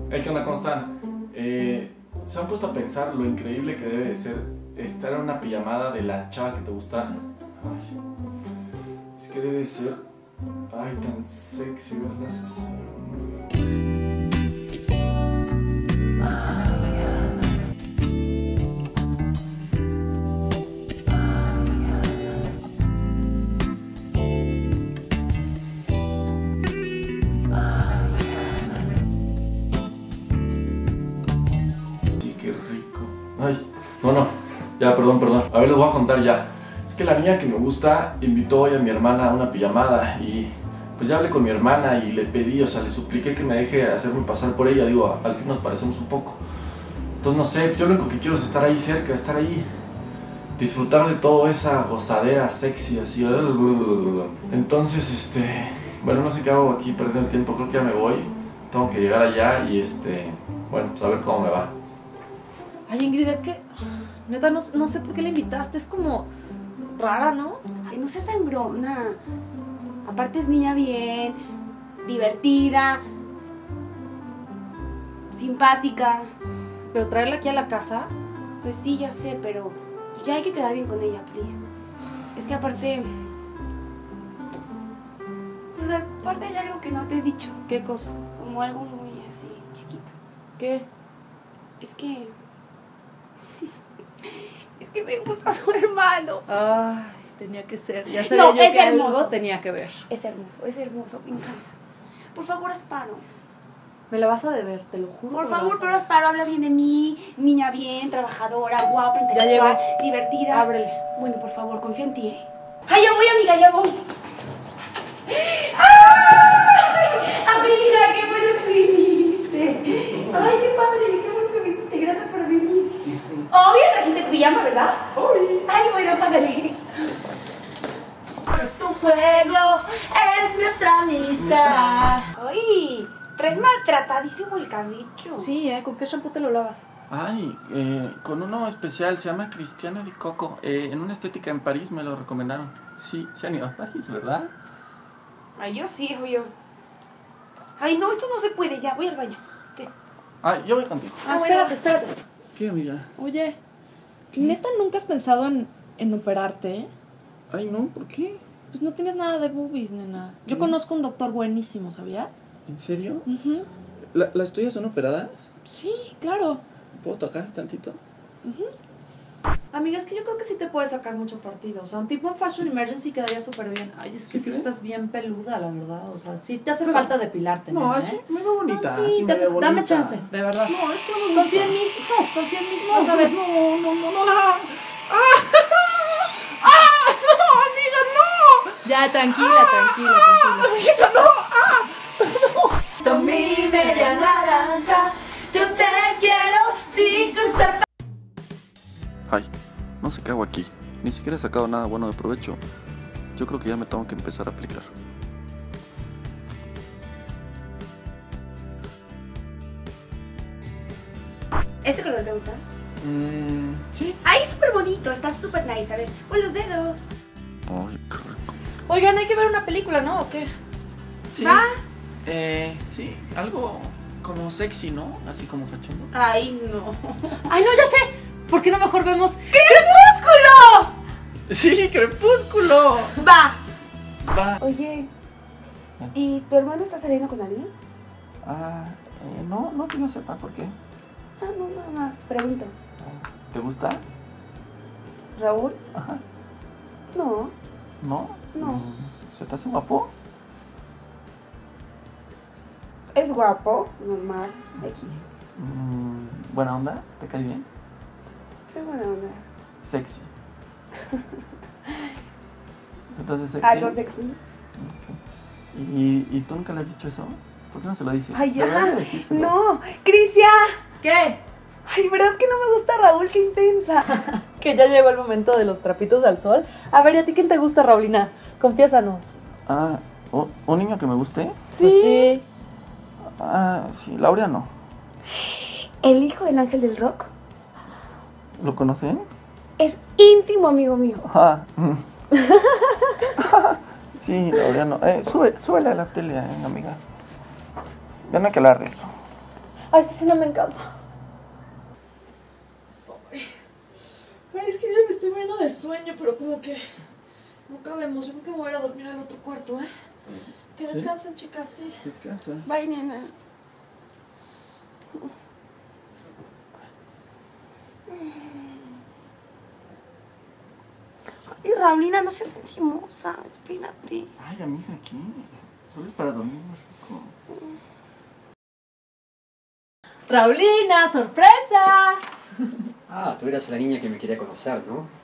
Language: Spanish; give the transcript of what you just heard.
Hey, ¿qué onda? ¿Cómo están? ¿Se han puesto a pensar lo increíble que debe de ser estar en una pijamada de la chava que te gusta? Ay, es que debe de ser, ay, tan sexy verlas así. Ay, no, ya, perdón. A ver, les voy a contar ya. Es que la niña que me gusta invitó hoy a mi hermana a una pijamada y pues ya hablé con mi hermana y le pedí, o sea, le supliqué que me deje hacerme pasar por ella. Digo, al fin nos parecemos un poco. Entonces, no sé, yo lo único que quiero es estar ahí cerca, estar ahí, disfrutar de toda esa gozadera sexy, así. Entonces, bueno, no sé qué hago aquí perdiendo el tiempo, creo que ya me voy. Tengo que llegar allá y bueno, pues a ver cómo me va. Ay, Ingrid, es que neta no sé por qué la invitaste, es como rara, ¿no? Ay, no seas sangrona. Aparte es niña bien, divertida, simpática. Pero traerla aquí a la casa. Pues sí, ya sé, pero ya hay que quedar bien con ella, please. Es que aparte... Pues aparte hay algo que no te he dicho. ¿Qué cosa? Como algo muy así, chiquito. ¿Qué? Es que me gusta su hermano. Ay, tenía que ser. Ya sabía yo que algo tenía que ver. Es hermoso, me encanta. Por favor, Asparo. Me la vas a deber, te lo juro. Por favor, pero Asparo, habla bien de mí. Niña bien, trabajadora, guapa, ya intelectual, llegó. divertida. Ábrele. Bueno, por favor, confía en ti, ¿eh? ¡Ay, ya voy, amiga, ya voy! ¡Ay! Amiga, qué bueno que viniste. ¡Ay, qué padre! ¡Qué bueno que viniste! Gracias por venir. Obvio, trajiste tu pijama, ¿verdad? Obvio. ¡Ay, bueno, pásale! Es un fuego, eres mi otra mitad. ¡Ay! Traes maltratadísimo el cabello. Sí, ¿con qué shampoo te lo lavas? Ay, con uno especial, se llama Cristiano di Coco. En una estética en París me lo recomendaron. Sí, se han ido a París, ¿verdad? Ay, yo sí, obvio. Ay, no, esto no se puede, ya, voy al baño. Ay, yo voy contigo. Espérate. ¿Qué, amiga? Oye, ¿neta nunca has pensado en operarte? Ay, no, ¿por qué? Pues no tienes nada de boobies, nena. Yo conozco un doctor buenísimo, ¿sabías? ¿En serio? Uh-huh. ¿Las tuyas son operadas? Sí, claro. ¿Puedo tocar tantito? Amiga, es que yo creo que sí te puede sacar mucho partido. O sea, un tipo en Fashion Emergency quedaría súper bien. Ay, es que sí estás bien peluda, la verdad. O sea, sí te hace falta depilarte, no, nena, así me veo bonita. No, sí, dame chance, de verdad. No, es que no me Confía en mí. No, confía en mí. Vas a ver. No. No, amiga, no. Ya, tranquila. Amiga, no. Tú mi media naranja, yo te quiero sin cruzar. Ay, no sé qué hago aquí. Ni siquiera he sacado nada bueno de provecho. Yo creo que ya me tengo que empezar a aplicar. ¿Este color te gusta? Sí. Ay, súper bonito, está súper nice. A ver, pon los dedos. Ay, qué rico. Oigan, hay que ver una película, ¿no? ¿O qué? Sí. ¿Va? Sí, algo como sexy, ¿no? Así como cachondo. Ay, no. Ay, no, ya sé. ¿Por qué no mejor vemos ¡Crepúsculo! Sí, Crepúsculo. Va. Va. Oye, ¿y tu hermano está saliendo con alguien? No que no sepa por qué. Ah, no, nada más, pregunto. ¿Te gusta? ¿Raúl? Ajá. No. ¿No? No. ¿Se te hace guapo? Es guapo, normal, X. ¿Buena onda? ¿Te cae bien? Soy buena onda. Sexy. Entonces sexy. Algo sexy. ¿Y tú nunca le has dicho eso? ¿Por qué no se lo dices? Ay, Deberías ya. de decírselo. No, Crisia. ¿Qué? Ay, ¿verdad que no me gusta Raúl? ¡Qué intensa! Que ya llegó el momento de los trapitos al sol. A ver, ¿y a ti quién te gusta, Raulina? Confiésanos. ¿Un niño que me guste? Pues sí. Sí, Laureano. ¿El hijo del ángel del rock? ¿Lo conocen? Es íntimo amigo mío. Sí, Laureano. Súbele a la tele, amiga. Ya no hay que hablar de eso. Ay, esta escena me encanta. Ay, es que ya me estoy muriendo de sueño, pero como que no cabemos. Yo creo que me voy a dormir al otro cuarto, ¿eh? Que descansen, chicas, sí. Descansa. Bye, nena. Ay, Raulina, no seas encimosa. Espérate. Ay, amiga, ¿qué? Solo es para dormir más rico. Raulina, sorpresa. Ah, tú eras la niña que me quería conocer, ¿no?